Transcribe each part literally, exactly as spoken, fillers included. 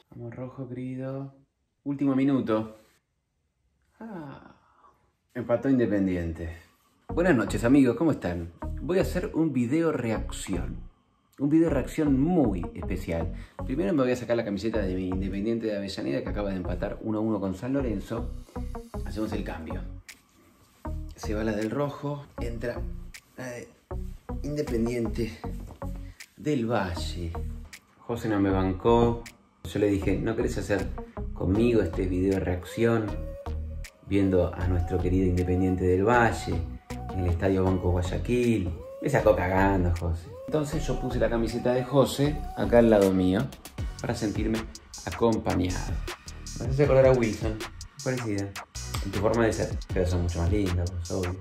Vamos rojo, querido. Último minuto. Ah, empató Independiente. Buenas noches, amigos, ¿cómo están? Voy a hacer un video reacción. Un video reacción muy especial. Primero me voy a sacar la camiseta de mi Independiente de Avellaneda, que acaba de empatar uno a uno con San Lorenzo. Hacemos el cambio. Se va la del rojo, entra la de Independiente del Valle. José no me bancó. Yo le dije, ¿no querés hacer conmigo este video de reacción? Viendo a nuestro querido Independiente del Valle en el Estadio Banco Guayaquil. Me sacó cagando, José. Entonces yo puse la camiseta de José acá al lado mío para sentirme acompañado. Me hace acordar a Wilson, parecida en tu forma de ser, pero son mucho más lindas, pues, obvio.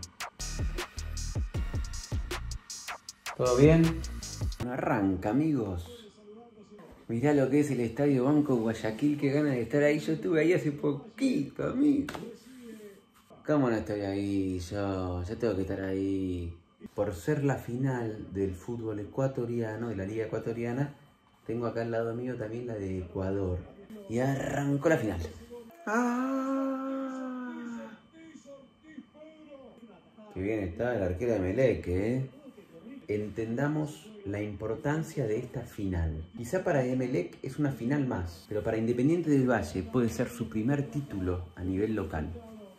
¿Todo bien? No arranca, amigos. Mirá lo que es el Estadio Banco Guayaquil, qué ganas de estar ahí. Yo estuve ahí hace poquito, amigo. ¿Cómo no estoy ahí? Yo, yo tengo que estar ahí. Por ser la final del fútbol ecuatoriano, de la liga ecuatoriana, tengo acá al lado mío también la de Ecuador. Y arrancó la final. ¡Ah! Qué bien está el arquero de Emelec, ¿eh? Entendamos la importancia de esta final. Quizá para Emelec es una final más, pero para Independiente del Valle puede ser su primer título a nivel local.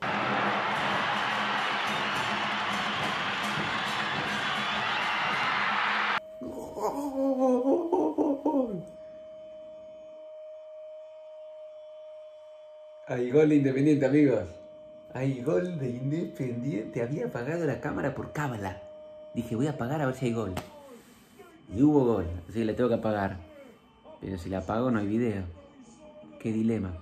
Hay gol de Independiente, amigos. Hay gol de Independiente. Había apagado la cámara por cábala. Dije, voy a apagar a ver si hay gol. Y hubo gol, así que la tengo que apagar. Pero si la apago no hay video. Qué dilema.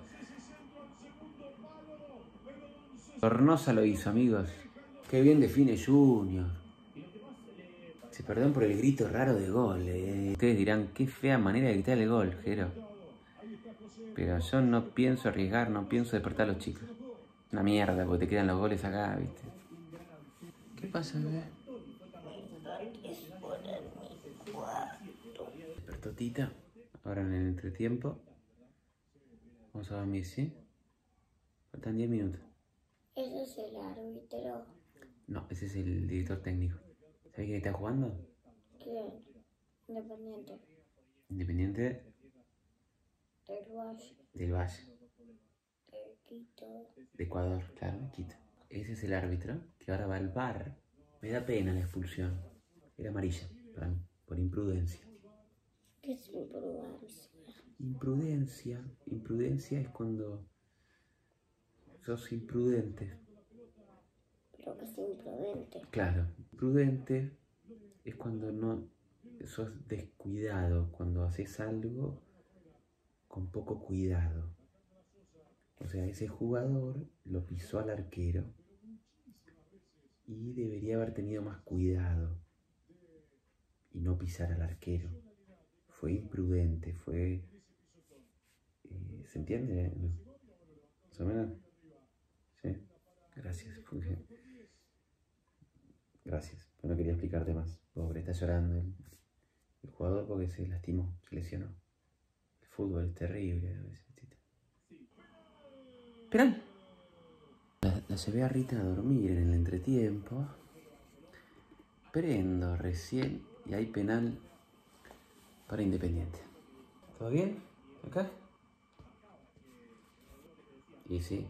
Sornosa lo hizo, amigos. Qué bien define Junior. Se perdón por el grito raro de gol. Eh. Ustedes dirán, qué fea manera de gritar el gol, Jero. Pero yo no pienso arriesgar, no pienso despertar a los chicos. Una mierda, porque te quedan los goles acá, ¿viste? ¿Qué pasa, bebé? Despertó Tita. Ahora en el entretiempo. Vamos a dormir, ¿sí? Faltan diez minutos. ¿Ese es el árbitro? No, ese es el director técnico. ¿Sabes quién está jugando? ¿Quién? Independiente. Independiente Del Valle. del Valle. De Quito. De Ecuador, claro, de Quito. Ese es el árbitro que ahora va al V A R. Me da pena la expulsión. Era amarilla para mí, por imprudencia. ¿Qué es imprudencia? Imprudencia. Imprudencia es cuando sos imprudente. ¿Pero que es imprudente? Claro, prudente es cuando no sos descuidado, cuando haces algo con poco cuidado. O sea, ese jugador lo pisó al arquero y debería haber tenido más cuidado y no pisar al arquero. Fue imprudente, fue... Eh, ¿Se entiende? ¿Más o menos? Sí, gracias. Gracias, pero no quería explicarte más. Pobre, está llorando el, el jugador porque se lastimó, se lesionó. El fútbol es terrible a veces. Penal. La, la llevé a Rita a dormir en el entretiempo. Prendo recién y hay penal para Independiente. ¿Todo bien? ¿Acá? Y sí.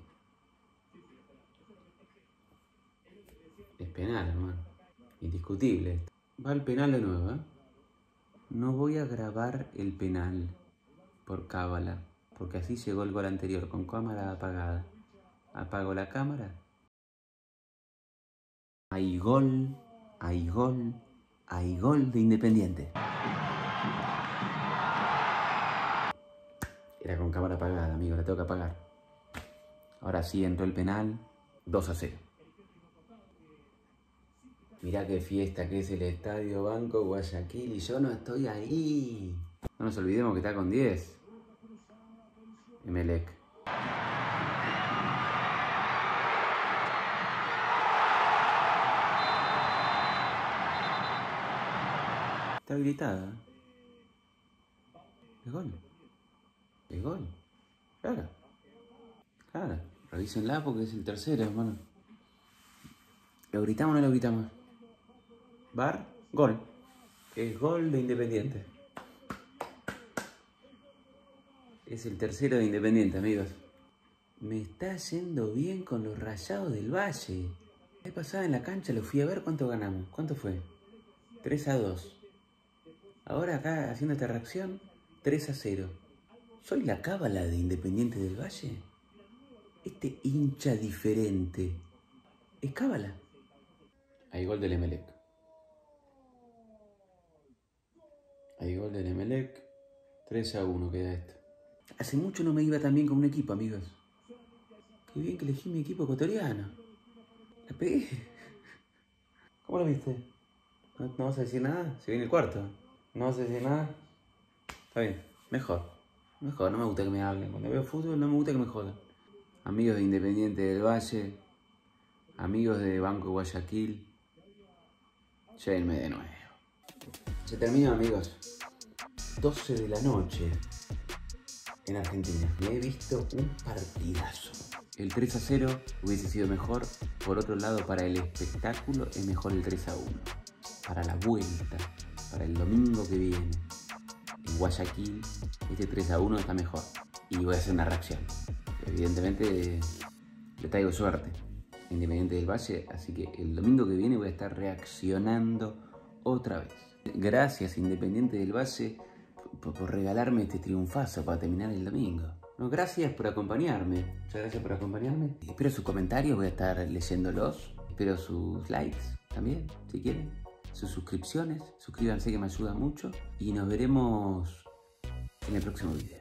Es penal, hermano. Indiscutible. Va el penal de nuevo, ¿eh? No voy a grabar el penal por cábala, porque así llegó el gol anterior, con cámara apagada. Apago la cámara. Hay gol, hay gol, hay gol de Independiente. Era con cámara apagada, amigo, la tengo que apagar. Ahora sí entró el penal, dos a cero. Mirá qué fiesta que es el Estadio Banco Guayaquil y yo no estoy ahí. No nos olvidemos que está con diez. Emelec. Está habilitada. ¿Es gol? Es gol. Claro. Claro. Revísenla porque es el tercero, hermano. ¿Lo gritamos o no lo gritamos? Bar, gol. Es gol de Independiente. Es el tercero de Independiente, amigos. Me está yendo bien con los Rayados del Valle. La vez pasada en la cancha lo fui a ver cuánto ganamos. ¿Cuánto fue? tres a dos. Ahora acá haciendo esta reacción, tres a cero. ¿Soy la cábala de Independiente del Valle? Este hincha diferente. ¿Es cábala? Hay gol del Emelec. Hay gol del Emelec. tres a uno queda esto. Hace mucho no me iba tan bien con un equipo, amigos. Qué bien que elegí mi equipo ecuatoriano. La pegué. ¿Cómo lo viste? ¿No, no vas a decir nada? Se viene el cuarto. ¿No vas a decir nada? Está bien. Mejor. Mejor. No me gusta que me hablen. Cuando veo fútbol no me gusta que me jodan. Amigos de Independiente del Valle. Amigos de Banco Guayaquil. Llévenme de nuevo. Se terminó, amigos. doce de la noche. En Argentina. Me he visto un partidazo. El tres a cero hubiese sido mejor. Por otro lado, para el espectáculo es mejor el tres a uno. Para la vuelta, para el domingo que viene, en Guayaquil, este tres a uno está mejor. Y voy a hacer una reacción. Evidentemente, le traigo suerte a Independiente del Valle, así que el domingo que viene voy a estar reaccionando otra vez. Gracias, Independiente del Valle, por, por regalarme este triunfazo para terminar el domingo. No, gracias por acompañarme. Muchas gracias por acompañarme. Espero sus comentarios, voy a estar leyéndolos. Espero sus likes también, si quieren. Sus suscripciones. Suscríbanse que me ayuda mucho. Y nos veremos en el próximo video.